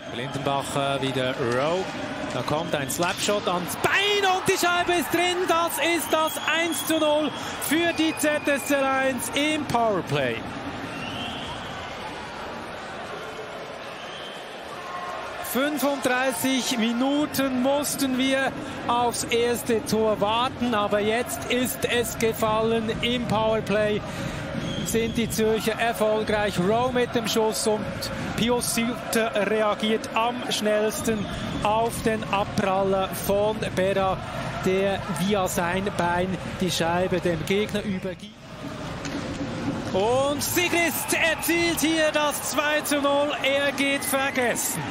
Lindenbach wieder Rowe. Da kommt ein Slapshot ans Bein und die Scheibe ist drin. Das ist das 1:0 für die ZSC 1 im Powerplay. ...35 Minuten mussten wir aufs erste Tor warten, aber jetzt ist es gefallen. Im Powerplay sind die Zürcher erfolgreich. Rowe mit dem Schuss und Pius Suter reagiert am schnellsten auf den Abpraller von Berra, der via sein Bein die Scheibe dem Gegner übergibt. Und Sigrist erzielt hier das 2:0. Er geht vergessen.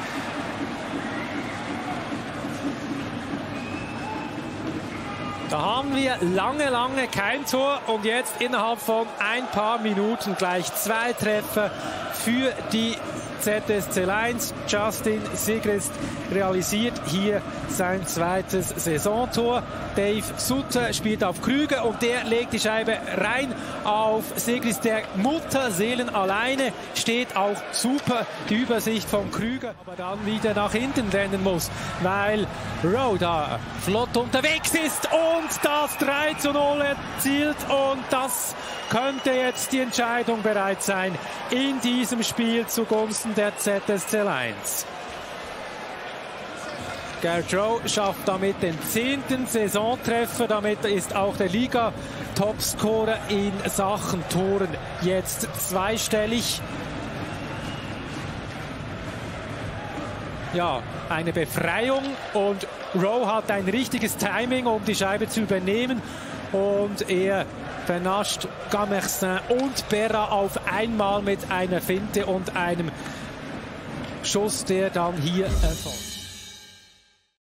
Da haben wir lange kein Tor und jetzt innerhalb von ein paar Minuten gleich 2 Treffer für die ZSC 1. Justin Sigrist realisiert hier sein zweites Saisontor. Dave Suter spielt auf Krüger und der legt die Scheibe rein auf Sigrist, der Mutterseelen alleine steht. Auch super die Übersicht von Krüger, aber dann wieder nach hinten rennen muss, weil Rowe da flott unterwegs ist und das 3:0 erzielt, und das könnte jetzt die Entscheidung bereit sein in diesem Spiel zugunsten der ZSC 1. Gareth Rowe schafft damit den 10. Saisontreffer. Damit ist auch der Liga-Topscorer in Sachen Toren jetzt zweistellig. Ja, eine Befreiung, und Rowe hat ein richtiges Timing, um die Scheibe zu übernehmen, und er vernascht Gamersin und Berra auf einmal mit einer Finte und einem Schuss, der dann hier erfolgt.